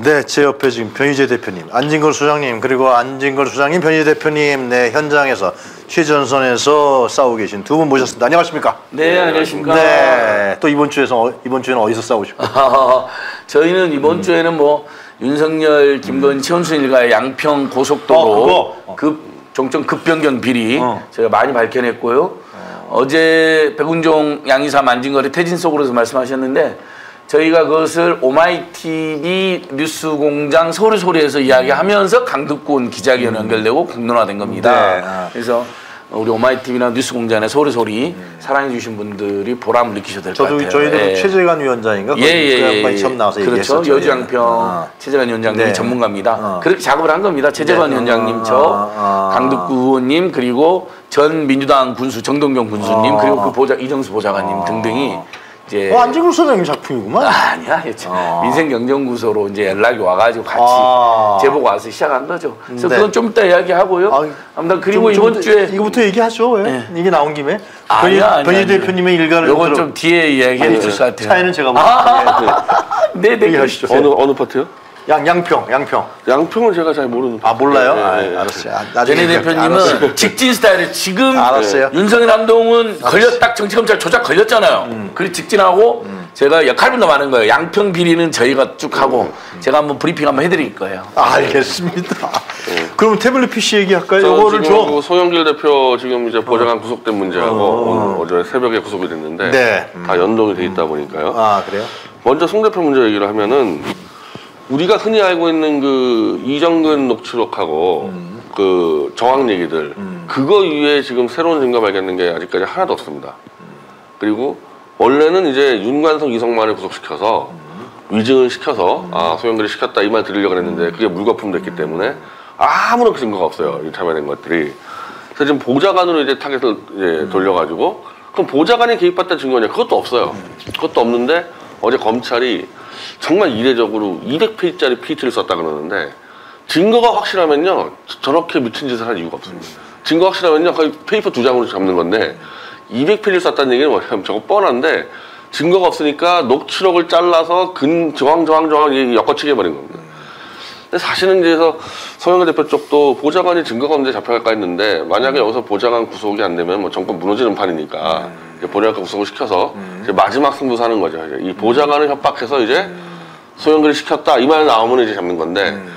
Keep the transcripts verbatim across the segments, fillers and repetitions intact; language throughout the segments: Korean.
네, 제 옆에 지금 변희재 대표님, 안진걸 수장님, 그리고 안진걸 수장님, 변희재 대표님, 네, 현장에서 최전선에서 싸우고 계신 두 분 모셨습니다. 안녕하십니까? 네, 안녕하십니까? 네, 또 이번 주에서 이번 주에는 어디서 싸우십니까? 아, 저희는 이번 음. 주에는 뭐 윤석열, 김건희, 음. 최원순 일가의 양평 고속도로 어, 어. 급 종점 급변경 비리 어. 저희가 많이 밝혀냈고요. 어. 어제 백운종 양이사 만진거리 퇴진 속으로서 말씀하셨는데. 저희가 그것을 오마이티비 뉴스공장 서울소리에서 이야기하면서 강덕구원 기자회견 음. 연결되고 공론화된 겁니다. 네. 아. 그래서 우리 오마이티비나 뉴스공장의 서울소리 음. 사랑해주신 분들이 보람을 느끼셔도 될 것 같아요. 저희도 예. 최재관 위원장인가? 예, 예, 그 처음 나와서 그렇죠. 얘기했었죠. 여주양평 아. 최재관 위원장님이 네. 전문가입니다. 어. 그렇게 작업을 한 겁니다. 최재관 네. 위원장님, 아. 저, 아. 강덕구 의원님, 그리고 전 민주당 군수 정동경 군수님, 아. 그리고 그 보좌 이정수 보좌관님 아. 등등이 이제 어, 안진걸 소장님 작품이구만. 아, 아니야, 아. 민생경제연구소로 이제 연락이 와가지고 같이 아. 제보가 와서 시작한 거죠. 그래서 네. 그건 좀 이따 이야기하고요. 아, 아무튼 그리고 좀, 이번 좀, 주에 이거부터 얘기하죠. 왜? 네. 이게 나온 김에 아니야, 변희 대표님의 일가를 이건 좀 뒤에 이야기해 줄 것 같아요. 차이는 제가 뭐 아, 네, 네, 얘기하시죠. 어느 어느 파트요? 양 양평, 양평. 양평은 제가 잘 모르는. 아 몰라요? 네, 아, 네, 네. 알았어요. 아, 나중에 변희 대표님은 알았어요. 직진 스타일을 지금 알았어요. 윤석열 한동훈 걸렸 딱 정치검찰 조작 걸렸잖아요. 음. 그리고 직진하고 음. 제가 역할분담 많은 거예요. 양평 비리는 저희가 쭉 하고 음. 제가 한번 브리핑 한번 해드릴 거예요. 아, 알겠습니다. 네. 그럼 태블릿 피씨 얘기할까요? 이거를 좀. 소영길 대표 지금 이제 보좌관 어. 구속된 문제하고 어. 오늘 어제 새벽에 구속이 됐는데 네. 음. 다 연동이 돼 있다 보니까요. 아 그래요? 먼저 송 대표 문제 얘기를 하면은. 우리가 흔히 알고 있는 그 이정근 녹취록하고 음. 그 정황 얘기들 음. 그거 이외에 지금 새로운 증거 발견된 게 아직까지 하나도 없습니다. 음. 그리고 원래는 이제 윤관석, 이성만을 구속시켜서 음. 위증을 시켜서 음. 아 소영길이 시켰다 이 말 들으려고 했는데 그게 물거품 됐기 때문에 아무런 증거가 없어요. 이 참여된 것들이. 그래서 지금 보좌관으로 이제 타겟을 이제 음. 돌려가지고 그럼 보좌관이 개입했다는 증거냐? 그것도 없어요. 음. 그것도 없는데 어제 검찰이 정말 이례적으로 이백 페이지짜리 피이티를 썼다 그러는데 증거가 확실하면요 저렇게 미친 짓을 할 이유가 없습니다. 증거 확실하면요 거의 페이퍼 두 장으로 잡는 건데 이백 페이지를 썼다는 얘기는 뭐냐면 저거 뻔한데 증거가 없으니까 녹취록을 잘라서 근 저항 저항 저항 엮어치게 해버린 겁니다. 근데 사실은 이제서 소영길 대표 쪽도 보좌관이 증거가 없는데 잡혀갈까 했는데 만약에 여기서 보좌관 구속이 안 되면 뭐 정권 무너지는 판이니까 음. 이제 보좌관 구속을 시켜서 음. 이제 마지막 승부 사는 거죠. 이제 이 보좌관을 협박해서 이제 음. 소영길을 시켰다 이 말 나오면 이제 잡는 건데 음.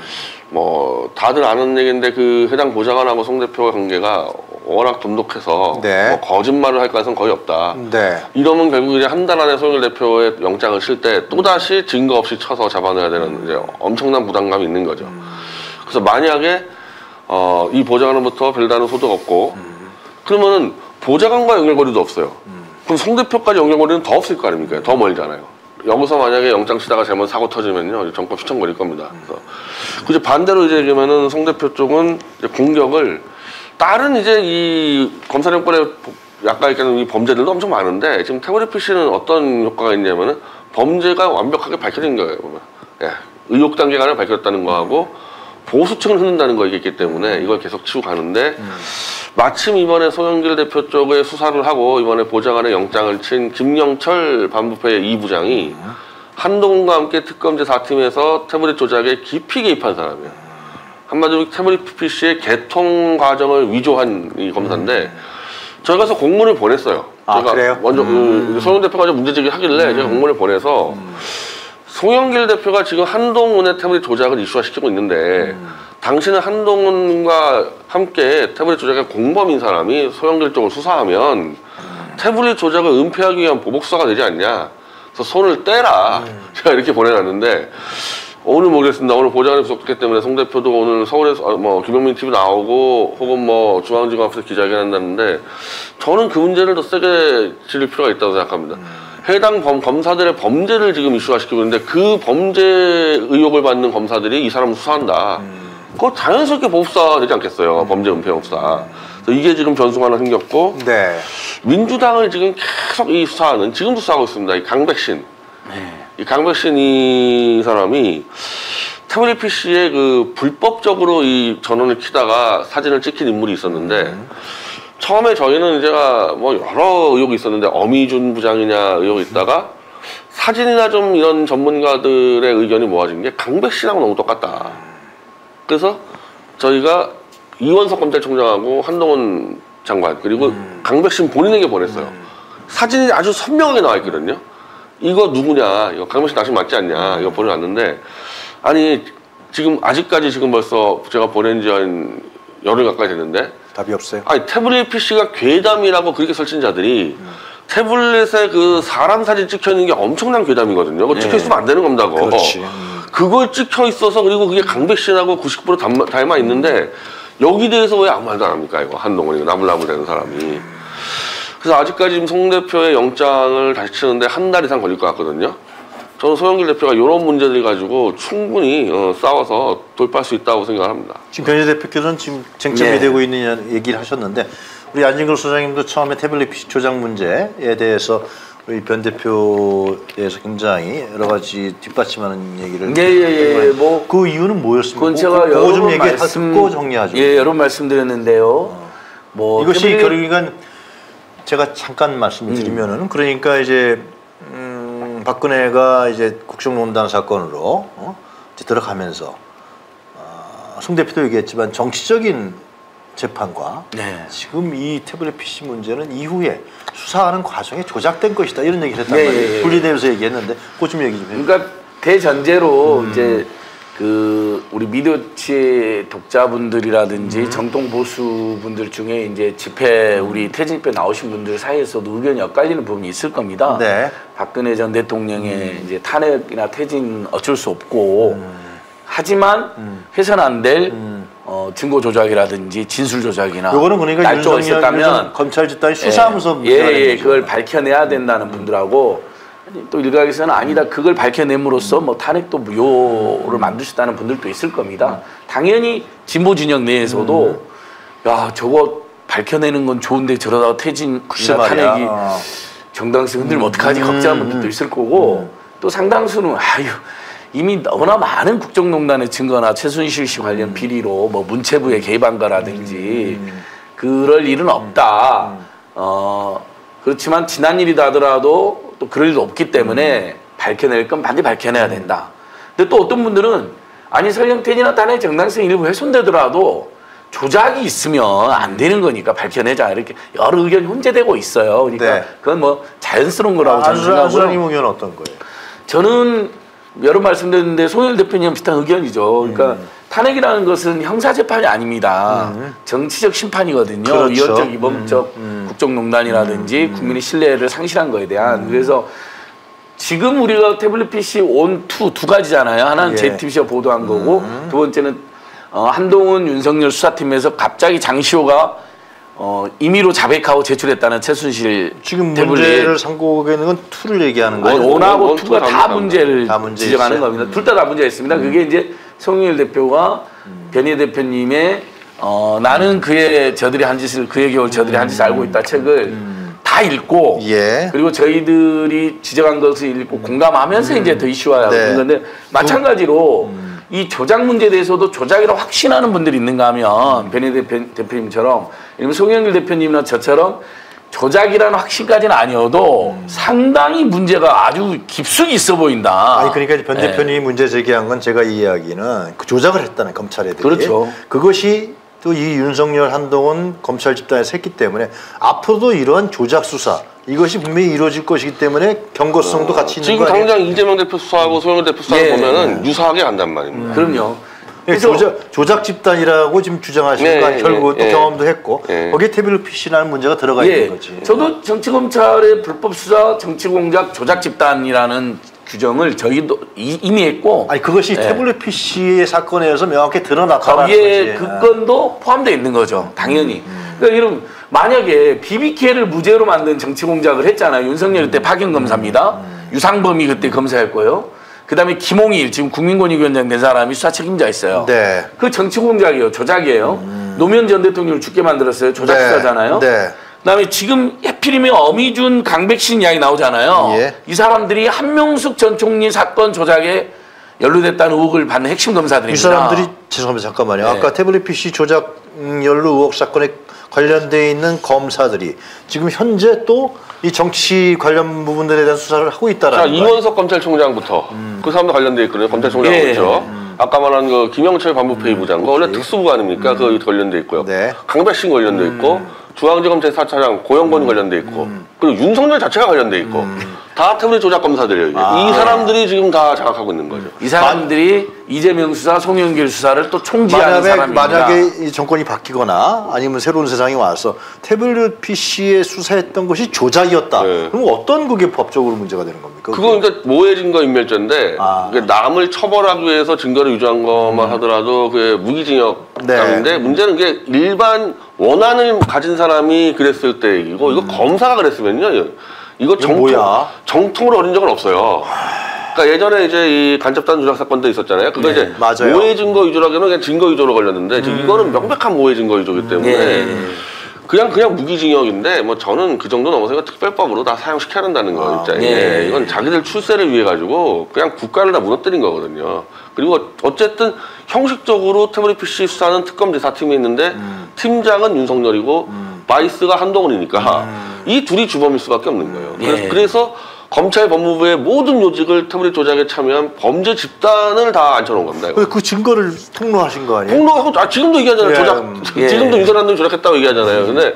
뭐 다들 아는 얘기인데 그 해당 보좌관하고 송 대표의 관계가 워낙 돈독해서 네. 뭐 거짓말을 할 가능성 거의 없다. 네. 이러면 결국 이제 한 달 안에 소영길 대표의 영장을 칠 때 또다시 증거 없이 쳐서 잡아내야 되는 음. 이제 엄청난 부담감이 있는 거죠. 음. 그래서 만약에 어, 이 보좌관으로부터 별다른 소득 없고 음. 그러면은 보좌관과 연결고리도 없어요. 음. 그럼 송 대표까지 연결고리는 더 없을 거 아닙니까? 더 멀잖아요. 여기서 만약에 영장 치다가 잘못 사고 터지면요 정권 휘청거릴 겁니다. 그래서 그 반대로 이제 얘기하면은 송 대표 쪽은 이제 공격을 다른 이제 이 검사령권에 약간 얘기하는 이 범죄들도 엄청 많은데 지금 태블릿 피씨는 어떤 효과가 있냐면은 범죄가 완벽하게 밝혀진 거예요. 보면. 예, 의혹 단계가 아니라 밝혔다는 거하고 보수 측을 흔든다는 거 있기 때문에 이걸 계속 치고 가는데 음. 마침 이번에 소영길 대표 쪽에 수사를 하고 이번에 보좌관의 영장을 친 김영철 반부패 이 부장이 음. 한동훈과 함께 특검제 사 팀에서 태블릿 조작에 깊이 개입한 사람이에요. 한마디로 태블릿 피씨의 개통 과정을 위조한 이 검사인데 음. 저희가 가서 공문을 보냈어요. 아, 제가 그래요? 먼저 음. 그 소영 대표가 문제제기 하길래 음. 제가 공문을 보내서 음. 송영길 대표가 지금 한동훈의 태블릿 조작을 이슈화시키고 있는데 음. 당신은 한동훈과 함께 태블릿 조작의 공범인 사람이 소영길 쪽을 수사하면 음. 태블릿 조작을 은폐하기 위한 보복수사가 되지 않냐. 그래서 손을 떼라. 음. 제가 이렇게 보내놨는데 오늘 모르겠습니다. 오늘 보좌관이 부족했기 때문에 송 대표도 오늘 서울에서 뭐 김영민 티비 나오고 혹은 뭐 중앙지검 앞에서 기자회견 한다는데 저는 그 문제를 더 세게 지를 필요가 있다고 생각합니다. 음. 해당 범, 검사들의 범죄를 지금 이슈화시키고 있는데 그 범죄 의혹을 받는 검사들이 이 사람을 수사한다. 음. 그거 자연스럽게 보복수사 되지 않겠어요. 음. 범죄 은폐 수사. 그래서 이게 지금 변수가 하나 생겼고 네. 민주당을 지금 계속 이 수사하는 지금도 수사하고 있습니다. 이 강백신. 네. 이 강백신 이 사람이 태블릿 피씨에 그 불법적으로 이 전원을 켜다가 사진을 찍힌 인물이 있었는데 음. 처음에 저희는 제가 뭐 여러 의혹이 있었는데 어미준 부장이냐 의혹이 있다가 사진이나 좀 이런 전문가들의 의견이 모아진 게 강백신하고 너무 똑같다. 그래서 저희가 이원석 검찰총장하고 한동훈 장관 그리고 음. 강백신 본인에게 보냈어요. 음. 사진이 아주 선명하게 나와 있거든요. 이거 누구냐, 이거 강백신 당신 맞지 않냐, 이거 보내놨는데 아니 지금 아직까지 지금 벌써 제가 보낸 지 한 열흘 가까이 됐는데 답이 없어요. 아니 태블릿 피씨가 괴담이라고 그렇게 설친자들이 음. 태블릿에 그 사람 사진 찍혀 있는 게 엄청난 괴담이거든요. 그거 찍혀 있으면 안 되는 겁니다. 그거. 그렇지. 음. 그걸 찍혀 있어서 그리고 그게 강백신하고 구십 퍼센트 닮아, 닮아 있는데 여기 대해서 왜 아무 말도 안 합니까? 이거 한동훈이 나불나불 되는 사람이. 그래서 아직까지 지금 송 대표의 영장을 다시 치는데 한 달 이상 걸릴 것 같거든요. 저는 소영길 대표가 이런 문제들 가지고 충분히 어, 싸워서 돌파할 수 있다고 생각합니다. 지금 변희 대표께서는 지금 쟁점이 네. 되고 있는 얘기를 하셨는데 우리 안진걸 소장님도 처음에 태블릿 피씨 조작 문제에 대해서 우리 변 대표에서 굉장히 여러 가지 뒷받침하는 얘기를 예예예 예, 뭐 그 이유는 뭐였습니까? 그건 제가 그거 여러 좀 번 얘기해 말씀 듣고 정리하죠. 예 여러 번 말씀드렸는데요. 어. 뭐 이것이 태블릿... 결국은 제가 잠깐 말씀을 드리면은 음. 그러니까 이제 음, 박근혜가 이제 국정농단 사건으로 어? 이제 들어가면서 어, 송 대표도 얘기했지만 정치적인 재판과 네. 지금 이 태블릿 피씨 문제는 이후에 수사하는 과정에 조작된 것이다 이런 얘기를 했단 네, 말이에요. 네, 분리되면서 얘기했는데 그거 좀 얘기 좀 해주세요. 그러니까 대전제로 음. 이제 그 우리 미디어치의 독자분들이라든지 음. 정통 보수 분들 중에 이제 집회 우리 태진 집회 나오신 분들 사이에서도 의견이 엇갈리는 부분이 있을 겁니다. 네. 박근혜 전 대통령의 음. 이제 탄핵이나 퇴진 어쩔 수 없고 음. 하지만 음. 해서는 안 될 음. 어, 증거 조작이라든지 진술 조작이나 요거는 그러니까 날조가 있었다면 검찰 집단이 수사하면서 예, 예, 예 그걸 밝혀내야 된다는 분들하고 또 일각에서는 아니다 그걸 밝혀냄으로써 뭐 탄핵도 무효를 만드셨다는 분들도 있을 겁니다. 당연히 진보 진영 내에서도 야 저거 밝혀내는 건 좋은데 저러다가 퇴진이나 탄핵이 정당성 흔들면 어떡하지 걱정하는 분들도 있을 거고 또 상당수는 아유 이미 너무나 많은 국정농단의 증거나 최순실 씨 관련 음. 비리로 뭐 문체부에 개입한 거라든지 음. 그럴 일은 없다. 음. 어, 그렇지만 지난 일이다 하더라도 또 그럴 일도 없기 때문에 음. 밝혀낼 건 반드시 밝혀내야 된다. 근데 또 어떤 분들은 아니 설령 퇴진이나 탄핵 정당성이 일부 훼손되더라도 조작이 있으면 안 되는 거니까 밝혀내자 이렇게 여러 의견이 혼재되고 있어요. 그러니까 네. 그건 뭐 자연스러운 거라고 아, 저는 생각하고요. 안수장님 의견은 어떤 거예요? 저는 여러 말씀드렸는데 송영길 대표님 비슷한 의견이죠. 그러니까 음. 탄핵이라는 것은 형사재판이 아닙니다. 음. 정치적 심판이거든요. 그렇죠. 위헌적, 위법적 음. 음. 국정농단이라든지 음. 국민의 신뢰를 상실한 거에 대한. 음. 그래서 지금 우리가 태블릿 피씨 온, 투 두 가지잖아요. 하나는 예. 제이티비씨가 보도한 거고 음. 두 번째는 어, 한동훈 윤석열 수사팀에서 갑자기 장시호가 어, 임의로 자백하고 제출했다는 최순실 지금 태블릿. 문제를 삼고계는 건 투를 얘기하는 거예요. 원하고 투가 다 문제를 다 문제 지적하는 있어요? 겁니다. 둘 다 다 문제가 있습니다. 음. 그게 이제 송영길 대표가 음. 변희 대표님의 어, 나는 그의 저들이 한 짓을 그의 겨울 저들이 한 짓을 알고 있다 책을 음. 다 읽고 예. 그리고 저희들이 지적한 것을 읽고 공감하면서 음. 이제 더 이슈화하는 네. 건데 마찬가지로 음. 이 조작 문제에 대해서도 조작이라고 확신하는 분들이 있는가 하면 변희 대표, 대표님처럼 송영길 대표님이나 저처럼 조작이라는 확신까지는 아니어도 음. 상당히 문제가 아주 깊숙이 있어 보인다. 아니 그러니까 변 대표님이 네. 문제 제기한 건 제가 이해하기는 그 조작을 했다는 검찰애들이. 그렇죠. 그것이 또 이 윤석열 한동훈 검찰 집단에서 했기 때문에 앞으로도 이러한 조작 수사 이것이 분명히 이루어질 것이기 때문에 경고성도 어, 같이 있는 거 아니에요? 지금 당장 이재명 대표 수사하고 소영길 대표 수사를 예, 보면은 예. 유사하게 간단 말입니다. 음. 그럼요. 그래서 조작, 조작 집단이라고 지금 주장하시는 거 네, 결국 네, 또 네. 경험도 했고 네. 거기에 태블릿 피씨라는 문제가 들어가 예. 있는 거지. 저도 정치검찰의 불법 수사, 정치공작, 조작 집단이라는 규정을 저희도 이, 이미 했고 아니 그것이 예. 태블릿 피씨의 사건에서 명확히 드러났다는 거기에 그 건도 포함되어 있는 거죠. 당연히. 음. 그러니까 이런 만약에 비비케이를 무죄로 만든 정치공작을 했잖아요. 윤석열 때 파견검사입니다. 음. 유상범이 그때 검사였고요. 그 다음에 김홍일 지금 국민권익위원장 된 사람이 수사 책임자 있어요. 네. 그 정치공작이에요. 조작이에요. 음. 노무현 전 대통령을 죽게 만들었어요. 조작 네. 수사잖아요. 네. 그다음에 지금 해필이면 어미준, 강백신 이야기 나오잖아요. 예. 이 사람들이 한명숙 전 총리 사건 조작에 연루됐다는 의혹을 받는 핵심 검사들입니다. 이 사람들이 죄송합니다 잠깐만요. 네. 아까 태블릿 피씨 조작 연루 의혹 사건에 관련돼 있는 검사들이 지금 현재 또 이 정치 관련 부분들에 대한 수사를 하고 있다라는 자, 이원석 검찰총장부터 음. 그 사람도 관련돼 있거든요. 검찰총장 예. 그렇죠. 음. 아까 말한 그 김영철 반부패 부장, 음. 그 원래 특수부 아닙니까? 음. 그 관련돼 있고요. 네. 강백신 관련돼 있고 음. 중앙지검 제사 차장 고영건 음. 관련돼 있고 음. 그리고 윤석열 자체가 관련돼 있고 음. 다 태블릿 조작 검사들이에요. 아. 이 사람들이 지금 다 장악하고 있는 거죠. 이 사람들이 만... 이재명 수사, 송영길 수사를 또 총지하는 만약에, 사람입니다. 만약에 이 정권이 바뀌거나 아니면 새로운 세상이 와서 태블릿 피씨에 수사했던 것이 조작이었다. 네. 그럼 어떤 그게 법적으로 문제가 되는 겁니까? 그건 그러니까 모해 증거 인멸죄인데 아. 그러니까 남을 처벌하기 위해서 증거를 유조한 것만 음. 하더라도 그게 무기징역인데 네. 문제는 그게 일반 원한을 가진 사람이 그랬을 때 얘기고 음. 이거 검사가 그랬으면요. 이거 정통, 정통으로 어린 적은 없어요. 그러니까 예전에 이제 이 간첩단 조작 사건도 있었잖아요. 그거 네, 이제 맞아요. 모해 증거 위조라기에는 그냥 증거 위조로 걸렸는데 음. 지금 이거는 명백한 모해 증거 위조이기 때문에 네. 그냥 그냥 무기징역인데 뭐 저는 그 정도 넘어서 이거 특별법으로 다 사용시켜야 된다는 거 아, 입장이에요. 네. 이건 자기들 출세를 위해 가지고 그냥 국가를 다 무너뜨린 거거든요. 그리고 어쨌든 형식적으로 태블릿 피씨 수사는 특검 제사팀이 있는데 음. 팀장은 윤석열이고 음. 바이스가 한동훈이니까 음. 이 둘이 주범일 수밖에 없는 거예요. 예. 그래서, 그래서 검찰 법무부의 모든 요직을 태블릿 조작에 참여한 범죄 집단을 다 앉혀놓은 겁니다. 그, 그 증거를 통로하신 거 아니에요? 통로하고 아, 지금도 얘기하잖아요. 예. 조작 예. 지금도 윤석열도 조작했다고 얘기하잖아요. 근데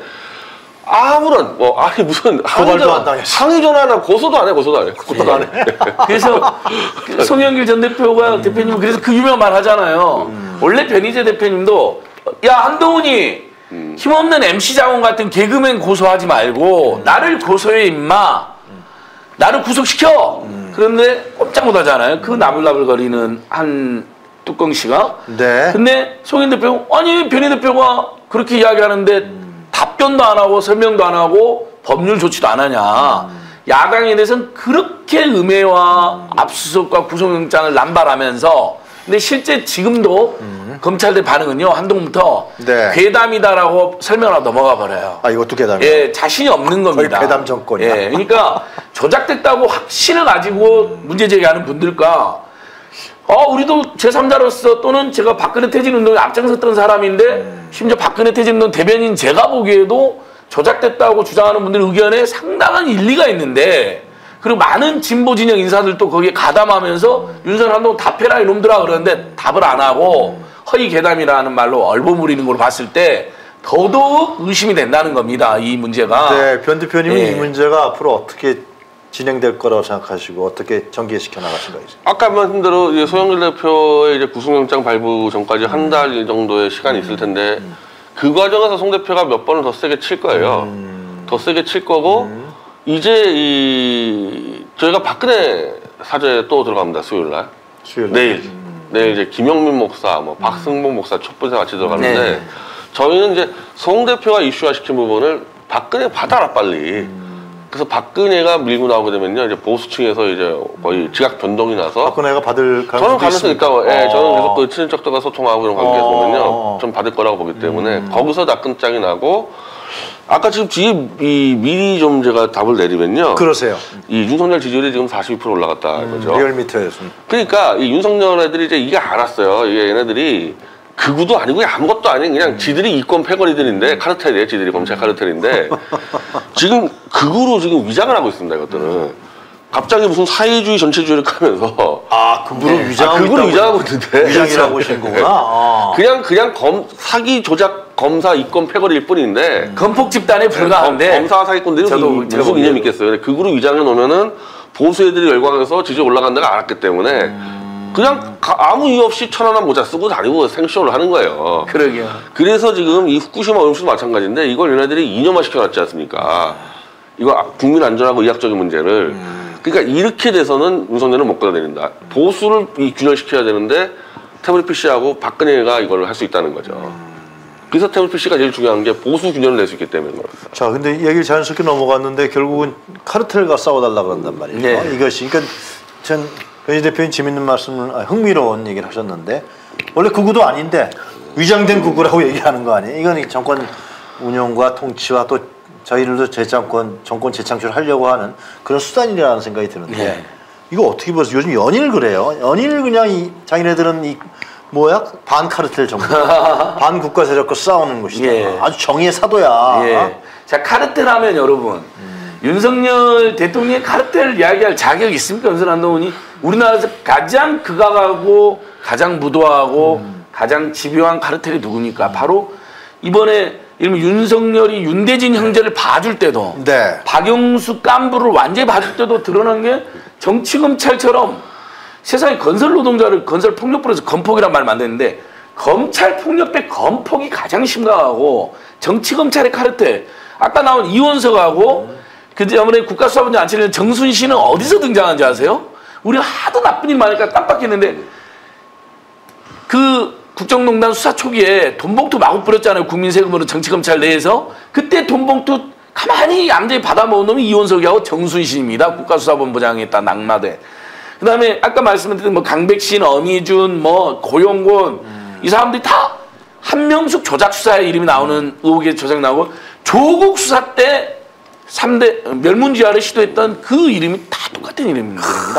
아무런 뭐 아니 무슨 항의전화 항의전화나 고소도 안 해, 고소도 안 해, 고소도 안 해. 그래서 송영길 전 대표가 음. 대표님 그래서 그 유명한 말 하잖아요. 음. 원래 변희재 대표님도 야 한동훈이 음. 힘없는 엠씨 자원 같은 개그맨 고소하지 말고 음. 나를 고소해 임마. 음. 나를 구속시켜. 음. 그런데 꼼짝 못하잖아요. 그 나불나불거리는 한 뚜껑 씨가. 네. 근데 송영 대표 아니 변희 대표가 그렇게 이야기하는데 음. 답변도 안 하고 설명도 안 하고 법률 조치도 안 하냐. 음. 야당에 대해서는 그렇게 음해와 음. 압수수색과 구속영장을 남발하면서 근데 실제 지금도 음. 검찰들 반응은요 한동훈부터 네. 괴담이다라고 설명하고 넘어가 버려요. 아 이것도 괴담이요? 예, 자신이 없는 겁니다. 괴담 정권이다. 예, 그러니까 조작됐다고 확신을 가지고 문제 제기하는 분들과 어 우리도 제삼자로서 또는 제가 박근혜 퇴진운동에 앞장섰던 사람인데 음. 심지어 박근혜 퇴진운동 대변인 제가 보기에도 조작됐다고 주장하는 분들 의견에 상당한 일리가 있는데 그리고 많은 진보 진영 인사들도 거기에 가담하면서 음. 윤석열 한동훈 답해라 이놈들아 그러는데 답을 안 하고 음. 허위 괴담이라는 말로 얼버무리는 걸 봤을 때 더더욱 의심이 된다는 겁니다. 이 문제가. 네, 변 대표님은 예. 이 문제가 앞으로 어떻게 진행될 거라고 생각하시고 어떻게 전개시켜 나가신 거예요? 아까 말씀한 대로 이제 소영길 대표의 이제 구속영장 발부 전까지 음. 한 달 정도의 시간이 음. 있을 텐데 음. 그 과정에서 송 대표가 몇 번을 더 세게 칠 거예요. 음. 더 세게 칠 거고 음. 이제 이 저희가 박근혜 사죄에 또 들어갑니다. 수요일 날. 수요일 날. 내일. 음. 내일 이제 김영민 목사, 뭐 음. 박승복 목사 첫 번째 같이 들어가는데 네. 저희는 이제 송 대표가 이슈화 시킨 부분을 박근혜 받아라 빨리. 음. 그래서 박근혜가 밀고 나오게 되면요 이제 보수층에서 이제 거의 지각 변동이 나서 박근혜가 받을 가능성이 저는 가능성이 있다고. 예, 저는 계속 그 친인척들과 소통하고 이런 관계에서 보면요 좀 받을 거라고 보기 때문에 음. 거기서 다 끝장이 나고. 아까 지금 뒤에 이 미리 좀 제가 답을 내리면요. 그러세요. 이 윤석열 지지율이 지금 사십이 퍼센트 올라갔다 이거죠. 음, 리얼미터에서. 그러니까 이 윤석열 애들이 이제 이게 알았어요. 이게 얘네들이 극우도 아니고 아무것도 아닌 그냥 음. 지들이 이권 패거리들인데 카르텔이에요. 지들이 검찰 카르텔인데 지금 극우로 지금 위장을 하고 있습니다. 이것들은. 음. 갑자기 무슨 사회주의 전체주의를 하면서 아 극우로 네. 위장하고 아, 극우로 위장하고 있는데 위장이라고 하신 거구나. 아. 그냥 그냥 검 사기 조작 검사 이권 패거리일 뿐인데 음. 건폭 집단에 불과한데 검, 검사 사기꾼들이 무슨 이념이 있겠어요. 극우로 위장해 놓으면은 보수 애들이 열광해서 지지 올라간 데가 알았기 때문에 음. 그냥 가, 아무 이유 없이 천안한 모자 쓰고 다니고 생쇼를 하는 거예요. 그러게요. 그래서 지금 이 후쿠시마 오염수도 마찬가지인데 이걸 얘네들이 이념화 시켜놨지 않습니까? 이거 국민 안전하고 의학적인 문제를 음. 그러니까 이렇게 돼서는 윤석열은 못 끌어내린다. 보수를 이 균열시켜야 되는데 태블릿 피씨하고 박근혜가 이걸 할 수 있다는 거죠. 음. 그래서 태블릿 피씨가 제일 중요한 게 보수 균열을 낼 수 있기 때문에 그렇습니다. 자, 근데 얘기를 자연스럽게 넘어갔는데 결국은 카르텔과 싸워달라고 그런단 말이에요. 네. 이것이 그러니까 전 변희 대표님 재밌는 말씀을 아, 흥미로운 얘기를 하셨는데 원래 극우도 아닌데 위장된 극우라고 얘기하는 거 아니에요? 이건 정권 운영과 통치와 또 저희들도 재정권, 정권 재창출을 하려고 하는 그런 수단이라는 생각이 드는데 네. 이거 어떻게 보세요? 요즘 연일 그래요. 연일 그냥 이 자기네들은 이 뭐야 반 카르텔 정부, 반 국가 세력과 싸우는 것이다. 예. 아주 정의의 사도야. 예. 자 카르텔 하면 여러분 음. 윤석열 대통령의 카르텔 이야기할 자격이 있습니까? 연설 한동훈이 우리나라에서 가장 극악하고 가장 무도하고 음. 가장 집요한 카르텔이 누굽니까? 음. 바로 이번에 이러면 윤석열이 윤대진 형제를 봐줄 때도 네. 박영수 깐부를 완전히 봐줄 때도 드러난 게 정치검찰처럼 세상에 건설 노동자를 건설 폭력부에서 건폭이란 말을 만드는데 검찰 폭력배 건폭이 가장 심각하고 정치검찰의 카르텔 아까 나온 이원석하고 음. 그 다음에 국가수사본장 안치는 정순신은 어디서 등장하는지 아세요? 우리가 하도 나쁜 일 많으니까 깜빡했는데 그 국정농단 수사 초기에 돈봉투 마구 뿌렸잖아요. 국민 세금으로 정치검찰 내에서. 그때 돈봉투 가만히 얌전히 받아먹은 놈이 이원석이하고 정순신입니다. 국가수사본부장에 있다 낙마대. 그 다음에 아까 말씀드린 뭐 강백신, 엄희준, 뭐 고용곤 음. 이 사람들이 다 한명숙 조작 수사에 이름이 나오는 의혹의 조작 나오고 조국 수사 때 삼 대 멸문지화를 시도했던 그 이름이 다 똑같은 이름입니다.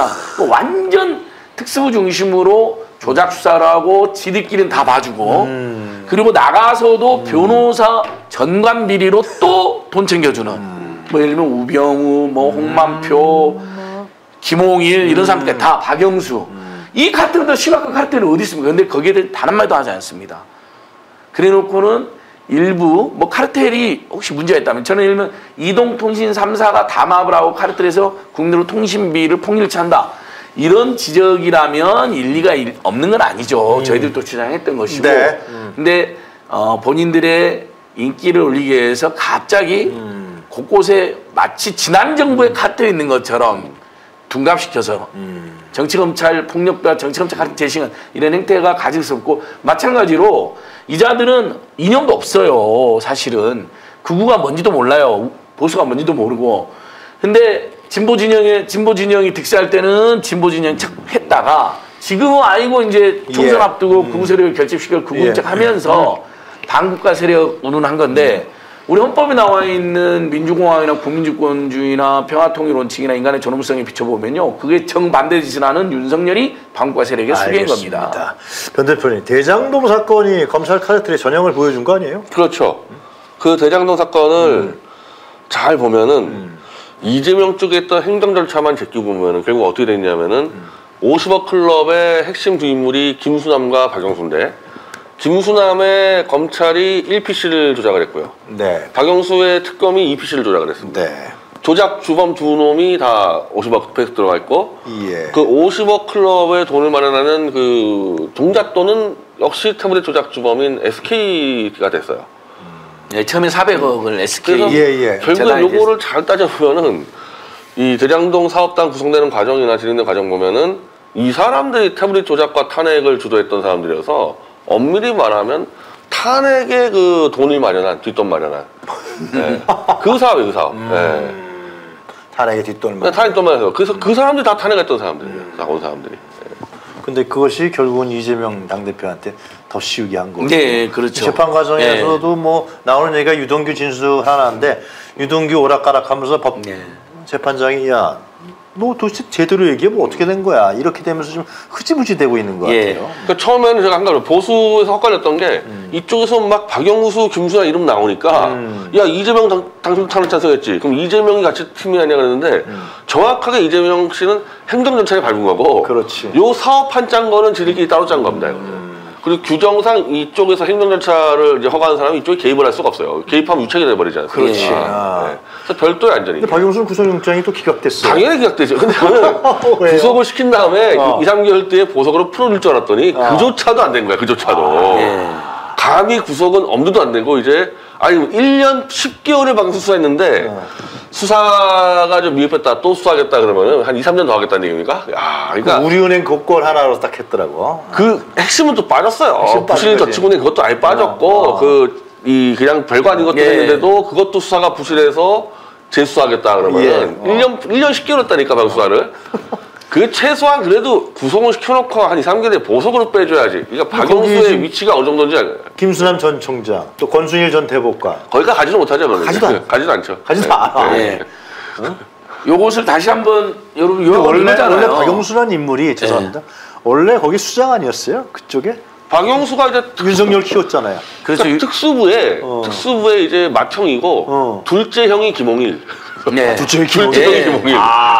완전 특수부 중심으로 조작 수사를 하고 지들끼리는 다 봐주고 음. 그리고 나가서도 음. 변호사 전관 비리로 또 돈 챙겨주는 음. 뭐 예를 들면 우병우, 뭐 홍만표, 음. 김홍일 이런 사람들 다 박영수 음. 이 카르텔들 심각한 카르텔은 어디 있습니까? 근데 거기에 대해 단 한마디도 하지 않습니다. 그래놓고는 일부 뭐 카르텔이 혹시 문제가 있다면 저는 예를 들면 이동통신 삼 사가 담합을 하고 카르텔에서 국내로 통신비를 폭일치 한다. 이런 지적이라면 일리가 없는 건 아니죠. 음. 저희들도 주장했던 것이고. 네. 음. 근데 어, 본인들의 인기를 올리기 위해서 갑자기 음. 곳곳에 마치 지난 정부의 카르텔이 있는 것처럼 둔갑시켜서 음. 정치검찰 폭력과 정치검찰 카르텔 재심은 이런 행태가 가질 수 없고 마찬가지로 이자들은 이념도 없어요. 사실은. 극우가 뭔지도 몰라요. 보수가 뭔지도 모르고. 근데 진보 진영에 진보 진영이 득세할 때는 진보 진영이 착 했다가 지금은 아니고 이제 총선 예. 앞두고 음. 극우 세력을 결집시킬 극우 정책하면서 예. 반국가 세력 운운한 건데 우리 헌법에 나와 있는 민주공화국이나 국민주권주의나 평화통일 원칙이나 인간의 존엄성에 비춰보면요. 그게 정반대 짓을 하는 윤석열이 반국가 세력의 수괴인 겁니다. 변 대표님, 대장동 사건이 검찰 카르텔의 전형을 보여준 거 아니에요? 그렇죠. 그 대장동 사건을 음. 잘 보면은 음. 이재명 쪽에 했던 행정 절차만 제끼고 보면은 결국 어떻게 됐냐면은 음. 오십억 클럽의 핵심 두 인물이 김수남과 박영수인데 김수남의 검찰이 일 피씨를 조작을 했고요. 네. 박영수의 특검이 이 피씨를 조작을 했습니다. 네. 조작 주범 두 놈이 다 오십억 팩스 들어가 있고 예. 그 오십억 클럽의 돈을 마련하는 그 동잣돈은 역시 태블릿 조작 주범인 에스케이가 됐어요. 네, 처음에 사백억을 에스케이. 예, 예. 결국에 요거를 잘 따져보면은 이 대장동 사업단 구성되는 과정이나 진행되는 과정 보면은 이 사람들이 태블릿 조작과 탄핵을 주도했던 사람들이어서 엄밀히 말하면 탄핵에 그 돈을 마련한 뒷돈 마련한 네. 그 사업이에요, 그 사업. 음. 네. 탄핵의 뒷돈을 마련. 탄핵 돈 마련해서 그래서 그 사람들이 다 탄핵했던 사람들이에요. 음. 나온 사람들이. 네. 근데 그것이 결국은 이재명 당대표한테 더 씌우게 한 거고. 네, 그렇죠. 재판 과정에서도 네. 뭐 나오는 얘기가 유동규 진술 하나인데 유동규 오락가락하면서 법 네. 재판장이 야, 너 도대체 제대로 얘기해 뭐 어떻게 된 거야? 이렇게 되면서 좀 흐지부지 되고 있는 것 예. 같아요. 그러니까 처음에는 제가 한 가지 보수에서 헛갈렸던 게 음. 이쪽에서 막 박영수, 김수나 이름 나오니까 음. 야 이재명 당, 당선 탄핵 찬성했지. 그럼 이재명이 같이 팀이 아니야 그랬는데 음. 정확하게 이재명 씨는 행정절차에 밟은 거고 그렇지. 요 사업 한 짠 거는 지들끼리 따로 짠 겁니다. 이거는. 그리고 규정상 이쪽에서 행정절차를 이제 허가하는 사람이 이쪽에 개입을 할 수가 없어요. 개입하면 유착이 돼버리지 않습니까? 그렇지. 아. 네. 그래서 별도의 안전이. 근데 박영수는 구속영장이 또 기각됐어요. 당연히 기각되죠. 근데 저는 구속을 시킨 다음에 어. 이, 삼 개월 뒤에 보석으로 풀어줄 줄 알았더니 어. 그조차도 안 된 거야. 그조차도. 아. 예. 감히 구속은 엄두도 안 되고 이제 아니 일 년 십 개월을 방송 수사했는데 어. 수사가 좀 미흡했다 또 수사하겠다 그러면은 한 이, 삼 년 더 하겠다는 얘기입니까? 야, 그러니까 그 우리은행 국권 하나로 딱 했더라고. 그 핵심은 또 빠졌어요. 부실 저축은행 그것도 아예 빠졌고 어. 그 이 그냥 별거 아닌 것도 예. 했는데도 그것도 수사가 부실해서 재수사하겠다 그러면은 예. 어. 일 년 일 년 십 개월 했다니까 방송 수사를. 그 최소한 그래도 구속을 시켜놓고 한 이, 삼 개월에 보석으로 빼줘야지. 그러니까 박영수의 위치가 어느 정도인지 알아요. 김수남 전 총장, 또 권순일 전 대법관. 거기까지 가지도 못하죠. 그러면. 가지도 않, 가지도 않죠. 가지도 않아. 네. 네. 어? 요것을 다시 한번 여러분 요 원래 이거잖아요. 원래 박영수라는 인물이 죄송합니다. 네. 원래 거기 수장 아니었어요? 그쪽에? 박영수가 이제 윤석열 키웠잖아요. 그러니까 그렇죠. 특수부에 어. 특수부에 이제 맏형이고 어. 둘째 형이 김홍일. 네. 둘째 형이 둘째 형이 김홍일.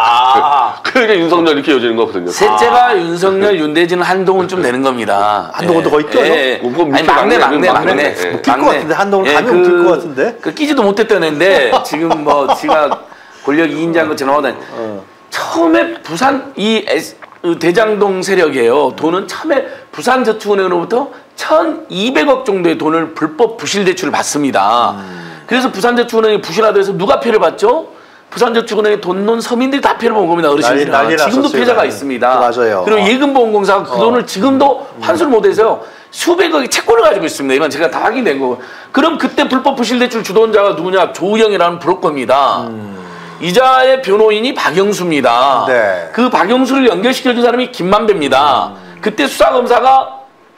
아. 그 이제 윤석열이 키워지는 거거든요. 셋째가 아. 윤석열, 윤대진은 한동훈쯤 되는 겁니다. 한동훈도 거의 껴요? 예. 뭐, 아니 막내 막내 막내. 낄 것 같은데 한동훈 가면 웃길 것 같은데. 그 끼지도 못했던 애인데 지금 뭐 지가 권력 이 인자인 것처럼 하다. 어. 처음에 부산 이 S, 대장동 세력이에요. 돈은 처음에 부산저축은행으로부터 천이백억 정도의 돈을 불법 부실 대출을 받습니다. 음. 그래서 부산저축은행이 부실화돼서 누가 피해를 봤죠? 부산저축은행에 돈 놓은 서민들이 다 피해를 본 겁니다. 어르신들이. 지금도 피해자가 난리. 있습니다. 맞아요. 그리고 예금보험공사가 그 어. 돈을 지금도 환수를 못해서요. 수백억의 채권을 가지고 있습니다. 이건 제가 다 확인된 거고. 그럼 그때 불법 부실 대출 주도자가 누구냐? 조우영이라는 브로커입니다. 음. 이자의 변호인이 박영수입니다. 네. 그 박영수를 연결시켜준 사람이 김만배입니다. 음. 그때 수사검사가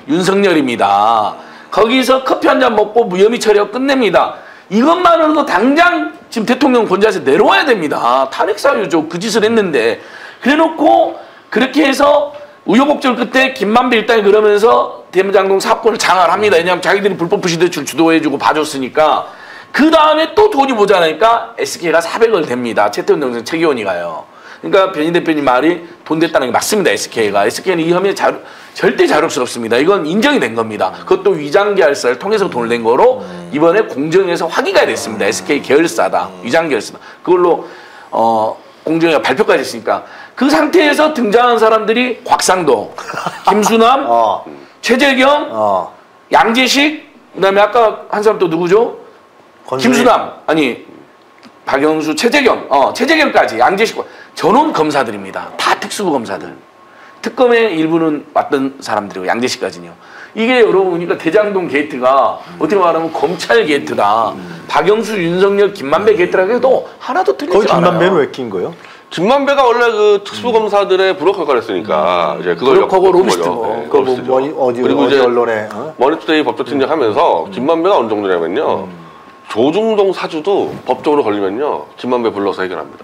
윤석열입니다. 거기서 커피 한 잔 먹고 무혐의 처리하고 끝냅니다. 이것만으로도 당장 지금 대통령 권좌에서 내려와야 됩니다. 탄핵 사유죠. 그 짓을 했는데. 그래놓고 그렇게 해서 우여곡절 끝에 김만배 일당이 그러면서 대장동 사건을 장악을 합니다. 왜냐하면 자기들이 불법 부실대출 주도해주고 봐줬으니까. 그 다음에 또 돈이 모자라니까 에스케이가 사백억을 댑니다. 최태원 동생 최기원이가요. 그러니까 변희 대표님 말이 돈 됐다는 게 맞습니다. 에스케이가. 에스케이는 이 혐의에 자유, 절대 자력스럽습니다. 이건 인정이 된 겁니다. 그것도 위장계열사를 통해서 돈을 낸 거로 이번에 공정에서 확인가 됐습니다. 에스케이 계열사다. 위장계열사다. 그걸로 어, 공정위가 발표까지 했으니까 그 상태에서 등장한 사람들이 곽상도, 김수남, 어. 최재경, 어. 양재식, 그 다음에 아까 한 사람 또 누구죠? 권순희. 김수남, 아니 박영수, 최재경, 어 최재경까지 양재식 전원 검사들입니다. 다 특수부 검사들. 특검의 일부는 왔던 사람들이고 양재식까지는요. 이게 여러분 보니까 대장동 게이트가 음. 어떻게 말하면 검찰 게이트다. 음. 박영수, 윤석열, 김만배 게이트라고 해도 하나도 틀리지 않아요. 거기 김만배는 왜 낀 거예요? 김만배가 원래 그 특수검사들의 브로커 역할했으니까 음. 이제 그걸 브로커고 로비스트고. 네, 그거 뭐 머니, 어디 그리고 어디 이제 언론에 어? 머니투데이 법조팀장 하면서 음. 김만배가 어느 정도냐면요. 음. 조중동 사주도 법적으로 걸리면요. 김만배 불러서 해결합니다.